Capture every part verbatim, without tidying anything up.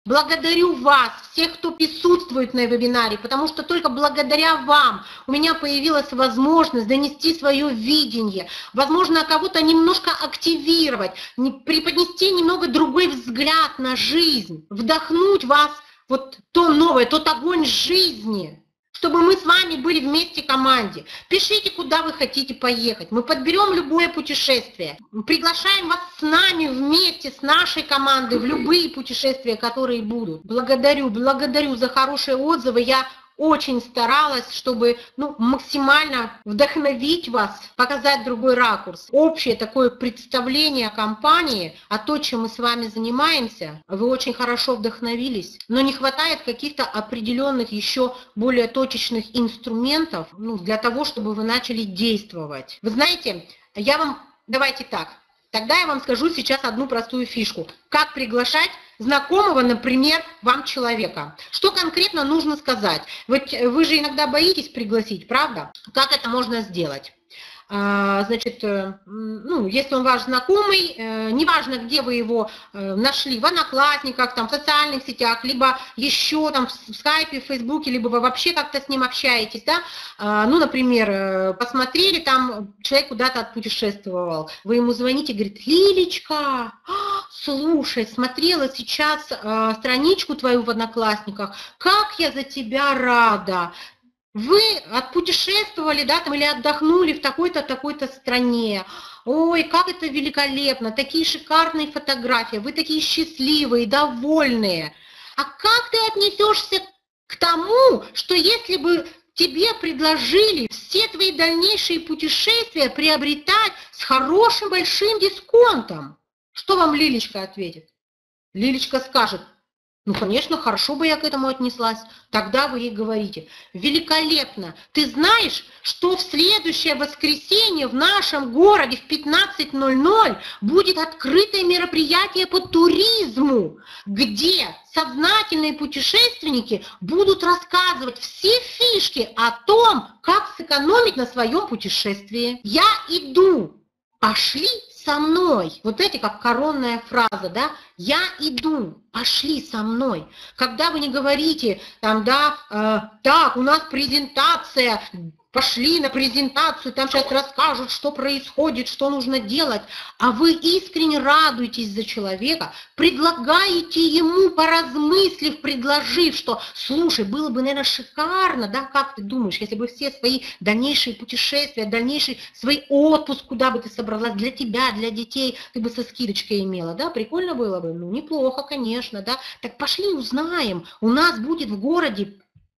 Благодарю вас, всех, кто присутствует на вебинаре, потому что только благодаря вам у меня появилась возможность донести свое видение, возможно, кого-то немножко активировать, преподнести немного другой взгляд на жизнь, вдохнуть в вас вот то новое, тот огонь жизни, чтобы мы с вами были вместе в команде. Пишите, куда вы хотите поехать. Мы подберем любое путешествие. Приглашаем вас с нами вместе, с нашей командой, в любые путешествия, которые будут. Благодарю, благодарю за хорошие отзывы. Я очень старалась, чтобы ну, максимально вдохновить вас, показать другой ракурс. Общее такое представление о компании, о том, чем мы с вами занимаемся. Вы очень хорошо вдохновились, но не хватает каких-то определенных еще более точечных инструментов ну, для того, чтобы вы начали действовать. Вы знаете, я вам... Давайте так. Тогда я вам скажу сейчас одну простую фишку. Как приглашать знакомого, например, вам человека. Что конкретно нужно сказать? Вот вы же иногда боитесь пригласить, правда? Как это можно сделать? Значит, ну, если он ваш знакомый, неважно, где вы его нашли, в Одноклассниках, там, в социальных сетях, либо еще там в скайпе, в фейсбуке, либо вы вообще как-то с ним общаетесь, да, ну, например, посмотрели, там человек куда-то отпутешествовал, вы ему звоните, говорит: Лилечка, слушай, смотрела сейчас страничку твою в Одноклассниках, как я за тебя рада. Вы отпутешествовали, да, там, или отдохнули в такой-то, такой-то стране. Ой, как это великолепно, такие шикарные фотографии, вы такие счастливые, довольные. А как ты отнесешься к тому, что если бы тебе предложили все твои дальнейшие путешествия приобретать с хорошим большим дисконтом? Что вам Лилечка ответит? Лилечка скажет: ну, конечно, хорошо бы я к этому отнеслась. Тогда вы ей говорите: великолепно, ты знаешь, что в следующее воскресенье в нашем городе в пятнадцать ноль ноль будет открытое мероприятие по туризму, где сознательные путешественники будут рассказывать все фишки о том, как сэкономить на своем путешествии. Я иду, пошли со мной. Вот эти как коронная фраза, да, я иду, пошли со мной. Когда вы не говорите, там, да, э, так, у нас презентация, пошли на презентацию, там сейчас расскажут, что происходит, что нужно делать, а вы искренне радуетесь за человека, предлагаете ему, поразмыслив, предложив, что, слушай, было бы, наверное, шикарно, да, как ты думаешь, если бы все свои дальнейшие путешествия, дальнейший свой отпуск, куда бы ты собралась, для тебя, для детей, ты бы со скидочкой имела, да, прикольно было бы, ну, неплохо, конечно, да, так пошли узнаем, у нас будет в городе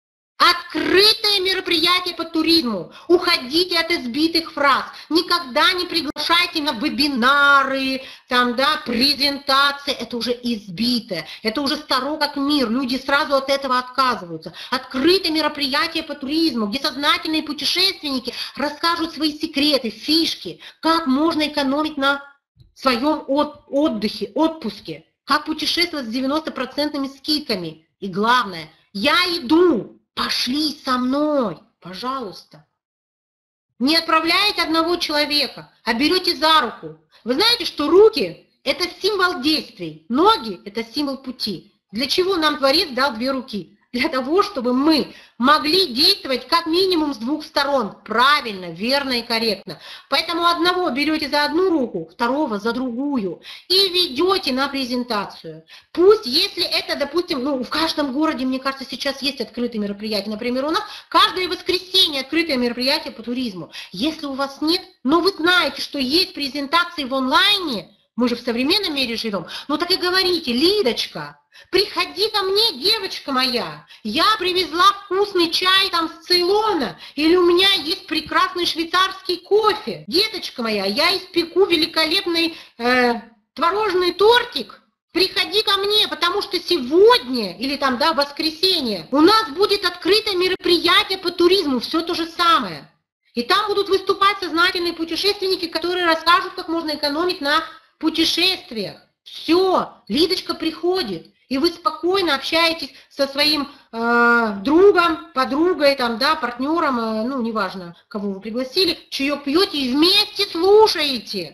открытое мероприятие по туризму. Уходите от избитых фраз. Никогда не приглашайте на вебинары, там, да, презентации. Это уже избитое. Это уже старо как мир. Люди сразу от этого отказываются. Открытое мероприятие по туризму, где сознательные путешественники расскажут свои секреты, фишки, как можно экономить на своем отдыхе, отпуске, как путешествовать с девяноста процентными скидками. И главное, я иду. Пошли со мной, пожалуйста. Не отправляете одного человека, а берете за руку. Вы знаете, что руки – это символ действий, ноги – это символ пути. Для чего нам Творец дал две руки? Для того, чтобы мы могли действовать как минимум с двух сторон, правильно, верно и корректно. Поэтому одного берете за одну руку, второго за другую и ведете на презентацию. Пусть, если это, допустим, ну, в каждом городе, мне кажется, сейчас есть открытые мероприятия. Например, у нас каждое воскресенье открытое мероприятие по туризму. Если у вас нет, но вы знаете, что есть презентации в онлайне, мы же в современном мире живем, ну так и говорите: Лидочка, приходи ко мне, девочка моя, я привезла вкусный чай там с Цейлона, или у меня есть прекрасный швейцарский кофе. Деточка моя, я испеку великолепный э, творожный тортик. Приходи ко мне, потому что сегодня, или там, да, в воскресенье, у нас будет открытое мероприятие по туризму, все то же самое. И там будут выступать сознательные путешественники, которые расскажут, как можно экономить на путешествиях. Все, Лидочка приходит, и вы спокойно общаетесь со своим э, другом, подругой, там, да, партнером, э, ну, неважно, кого вы пригласили, чаек пьете и вместе слушаете.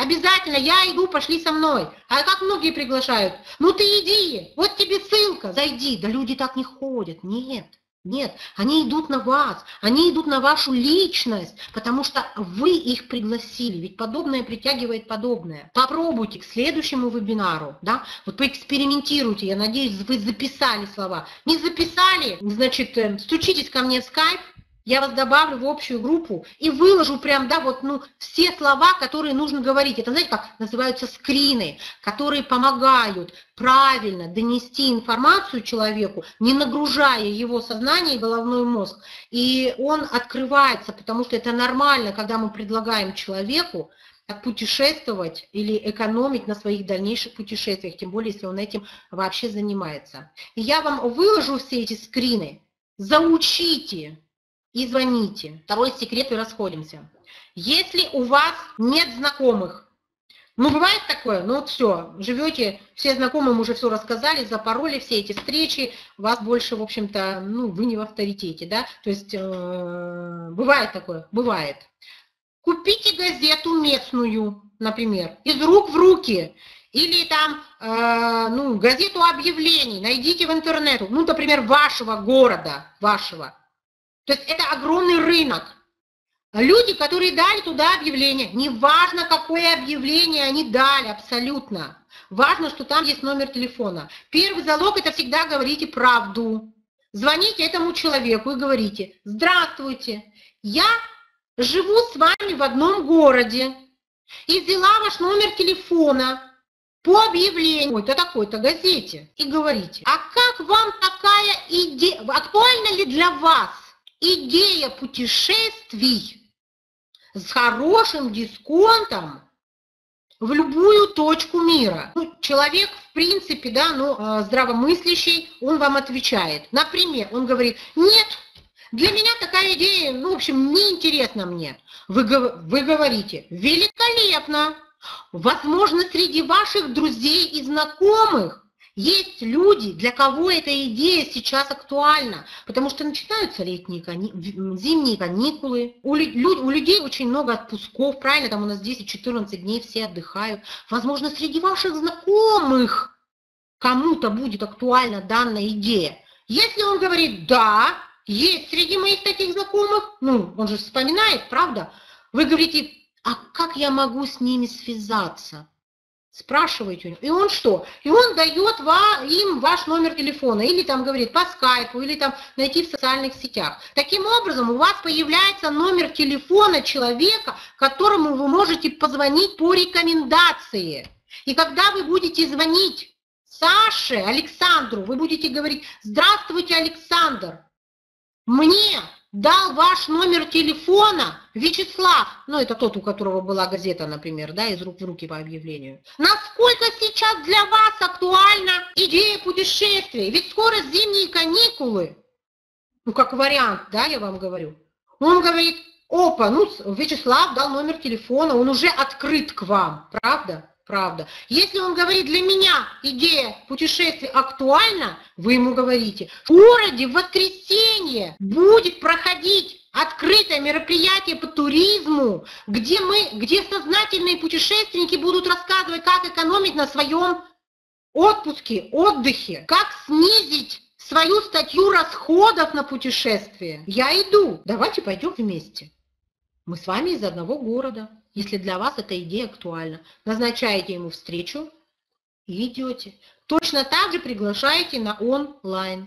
Обязательно, я иду, пошли со мной. А как многие приглашают? Ну ты иди, вот тебе ссылка, зайди. Да люди так не ходят, нет. Нет, они идут на вас, они идут на вашу личность, потому что вы их пригласили, ведь подобное притягивает подобное. Попробуйте к следующему вебинару, да, вот поэкспериментируйте, я надеюсь, вы записали слова. Не записали, значит, стучитесь ко мне в скайп, я вас добавлю в общую группу и выложу прям, да, вот, ну, все слова, которые нужно говорить. Это, знаете, как называются скрины, которые помогают правильно донести информацию человеку, не нагружая его сознание и головной мозг. И он открывается, потому что это нормально, когда мы предлагаем человеку путешествовать или экономить на своих дальнейших путешествиях, тем более, если он этим вообще занимается. И я вам выложу все эти скрины, заучите и звоните. Второй секрет, и расходимся. Если у вас нет знакомых, ну бывает такое, ну вот все, живете, все знакомым уже все рассказали, запороли все эти встречи, вас больше, в общем-то, ну вы не в авторитете, да, то есть э, бывает такое, бывает. Купите газету местную, например, из рук в руки, или там, э, ну, газету объявлений, найдите в интернете, ну, например, вашего города, вашего. То есть это огромный рынок. Люди, которые дали туда объявление, неважно, какое объявление они дали, абсолютно. Важно, что там есть номер телефона. Первый залог – это всегда говорите правду. Звоните этому человеку и говорите: здравствуйте, я живу с вами в одном городе и взяла ваш номер телефона по объявлению в такой-то газете. И говорите: а как вам такая идея, актуальна ли для вас идея путешествий с хорошим дисконтом в любую точку мира? Ну, человек, в принципе, да, ну, здравомыслящий, он вам отвечает. Например, он говорит: нет, для меня такая идея, ну, в общем, неинтересна мне. Вы, вы говорите: великолепно! Возможно, среди ваших друзей и знакомых есть люди, для кого эта идея сейчас актуальна, потому что начинаются летние кани... зимние каникулы, у, лю... у людей очень много отпусков, правильно, там у нас десять-четырнадцать дней все отдыхают. Возможно, среди ваших знакомых кому-то будет актуальна данная идея. Если он говорит: да, есть среди моих таких знакомых, ну, он же вспоминает, правда, вы говорите: а как я могу с ними связаться? Спрашиваете у него. И он что? И он дает вам, им ваш номер телефона. Или там говорит по скайпу, или там найти в социальных сетях. Таким образом, у вас появляется номер телефона человека, которому вы можете позвонить по рекомендации. И когда вы будете звонить Саше, Александру, вы будете говорить: здравствуйте, Александр, мне дал ваш номер телефона Вячеслав, ну это тот, у которого была газета, например, да, из рук в руки по объявлению. Насколько сейчас для вас актуальна идея путешествий? Ведь скоро зимние каникулы, ну как вариант, да, я вам говорю. Он говорит: опа, ну Вячеслав дал номер телефона, он уже открыт к вам, правда? Правда. Если он говорит: для меня идея путешествий актуальна, вы ему говорите: в городе в воскресенье будет проходить открытое мероприятие по туризму, где, мы, где сознательные путешественники будут рассказывать, как экономить на своем отпуске, отдыхе, как снизить свою статью расходов на путешествие. Я иду, давайте пойдем вместе. Мы с вами из одного города. Если для вас эта идея актуальна, назначаете ему встречу и идете. Точно так же приглашаете на онлайн.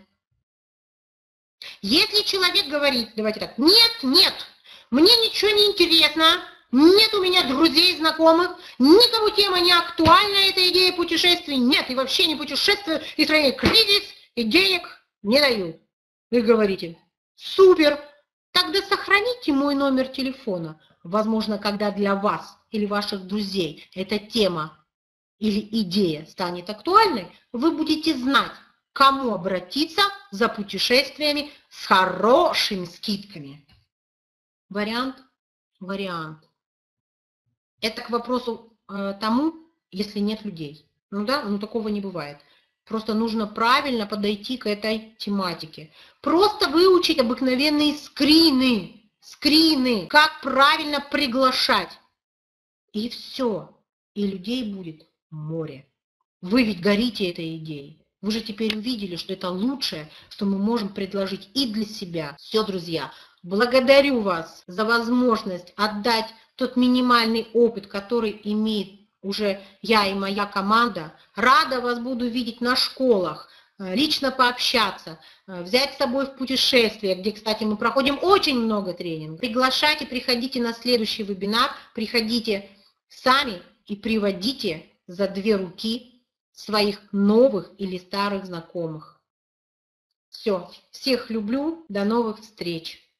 Если человек говорит: давайте так, нет, нет, мне ничего не интересно, нет у меня друзей, знакомых, никому тема не актуальна, эта идея путешествий, нет, и вообще не путешествую, и в стране кризис, и денег не даю. Вы говорите: супер, тогда сохраните мой номер телефона. Возможно, когда для вас или ваших друзей эта тема или идея станет актуальной, вы будете знать, к кому обратиться за путешествиями с хорошими скидками. Вариант? Вариант. Это к вопросу э, тому, если нет людей. Ну да, ну такого не бывает. Просто нужно правильно подойти к этой тематике. Просто выучить обыкновенные скрины. Скрины, как правильно приглашать. И все. и людей будет море. Вы ведь горите этой идеей. Вы же теперь увидели, что это лучшее, что мы можем предложить и для себя. Все, друзья, благодарю вас за возможность отдать тот минимальный опыт, который имеет уже я и моя команда. Рада вас буду видеть на школах, лично пообщаться, взять с собой в путешествие, где, кстати, мы проходим очень много тренингов. Приглашайте, приходите на следующий вебинар, приходите сами и приводите за две руки своих новых или старых знакомых. Все, всех люблю, до новых встреч!